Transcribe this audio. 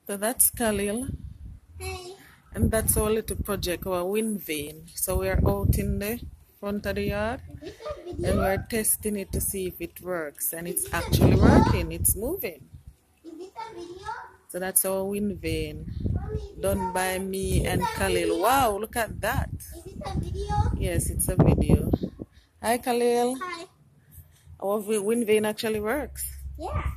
So that's Khalil. Hey. And that's our little project, our wind vane. So we're out in the front of the yard Is this a and video? we're testing it to see if it works. And Is it's this a actually video? working, it's moving. Is this a video? So that's our wind vane Mommy, is this done by me and Khalil. video? Wow, look at that. Is this a video? Yes, it's a video. Hi Khalil. Hi. Our wind vane actually works. Yeah.